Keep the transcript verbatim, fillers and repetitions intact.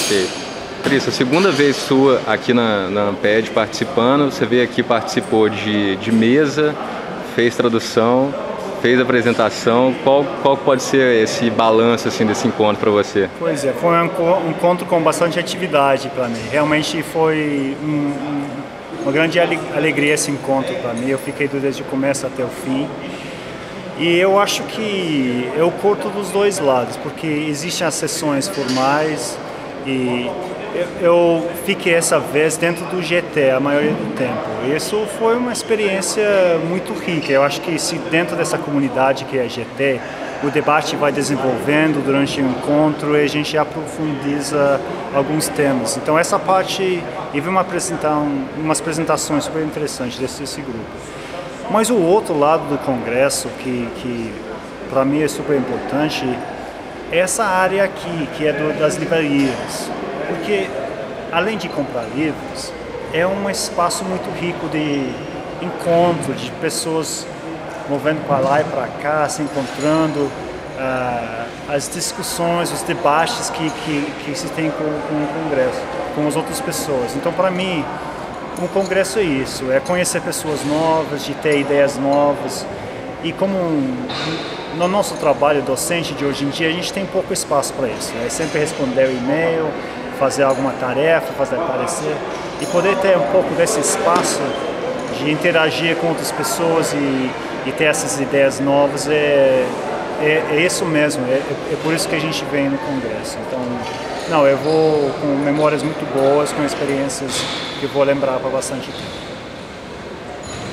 Perfeito. Patrícia, segunda vez sua aqui na, na Amped participando, você veio aqui, participou de, de mesa, fez tradução, fez apresentação. Qual, qual pode ser esse balanço assim, desse encontro para você? Pois é, foi um encontro com bastante atividade para mim. Realmente foi um, um, uma grande alegria esse encontro para mim. Eu fiquei desde o começo até o fim. E eu acho que eu curto dos dois lados, porque existem as sessões formais e eu fiquei essa vez dentro do G T a maioria do tempo. Isso foi uma experiência muito rica. Eu acho que se dentro dessa comunidade que é G T, o debate vai desenvolvendo durante o encontro e a gente aprofundiza alguns temas. Então essa parte, eu vi uma apresentação, umas apresentações super interessantes desse, desse grupo. Mas o outro lado do congresso, que, que para mim é super importante, é essa área aqui, que é do, das livrarias. Porque, além de comprar livros, é um espaço muito rico de encontro, de pessoas movendo para lá e para cá, se encontrando, uh, as discussões, os debates que, que, que se tem com, com o congresso, com as outras pessoas. Então, para mim, o congresso é isso, é conhecer pessoas novas, de ter ideias novas. E como no nosso trabalho docente de hoje em dia, a gente tem pouco espaço para isso. É sempre responder o e-mail, fazer alguma tarefa, fazer aparecer. E poder ter um pouco desse espaço de interagir com outras pessoas e, e ter essas ideias novas, é, é, é isso mesmo, é, é por isso que a gente vem no congresso. Então, não, eu vou com memórias muito boas, com experiências que eu vou lembrar para bastante tempo.